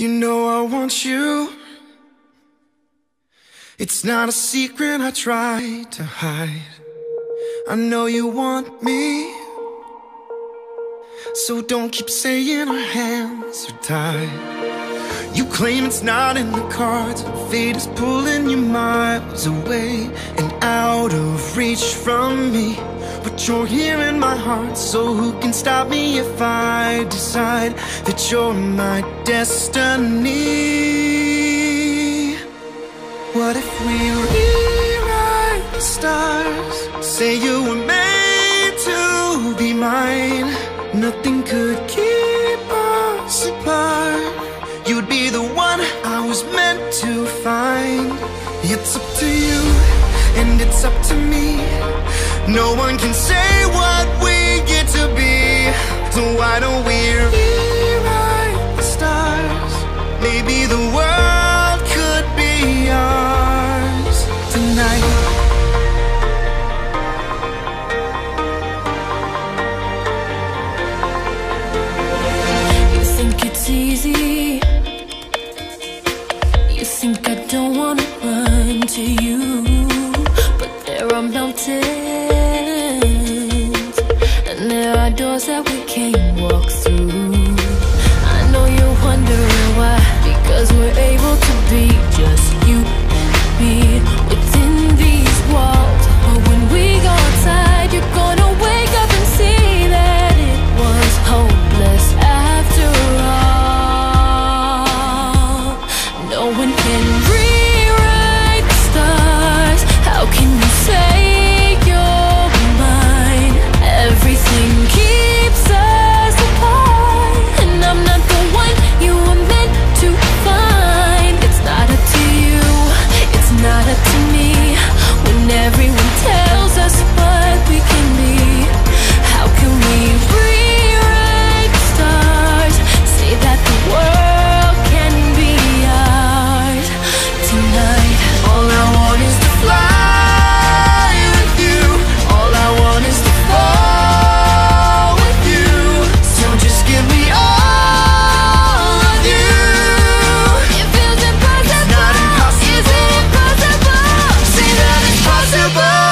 You know I want you. It's not a secret I try to hide. I know you want me, so don't keep saying our hands are tied. You claim it's not in the cards, fate is pulling you miles away and out of reach from me. But you're here in my heart, so who can stop me if I decide that you're my destiny? What if we rewrite the stars? Say you were made to be mine. Nothing could keep us apart. You'd be the one I was meant to find. It's up to you, and it's up to me. No one can say what we get to be. So why don't we rewrite the stars? Maybe the world could be ours tonight. You think it's easy. You think I don't wanna run to you, but there are mountains, and there are doors that we can't walk through. I know you're wondering why, because we're able to be just you and me within these walls. But when we go outside, you're gonna wake up and see that it was hopeless after all. No one can rewrite the stars. How can you say you're mine? Everything keeps us apart, and I'm not the one you were meant to find. It's not up to you, it's not up to me. When everyone tells us what we can be, how can we rewrite the stars? Say that the world can be ours tonight. All I want is to fly with you. All I want is to fall with you. So just give me all of you. It feels impossible. It's not impossible. Is it impossible? Say that it's possible.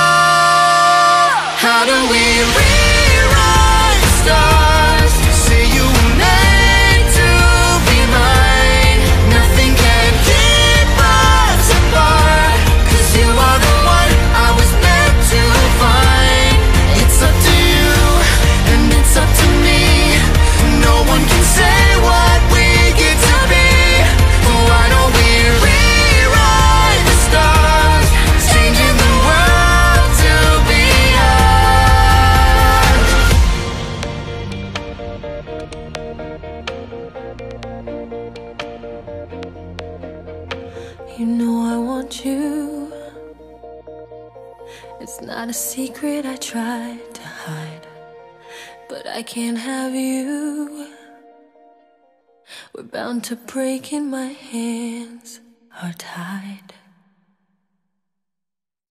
How do we rewrite the stars? Say you were made to be mine. Nothing can keep us apart, 'cause you are the one I was meant to find. It's up to you, and it's up to me. No one can say what we get to be. Why don't we rewrite the stars? Changing the world to be ours. You know I want you. It's not a secret I tried to hide, but I can't have you. We're bound to break and my hands are tied.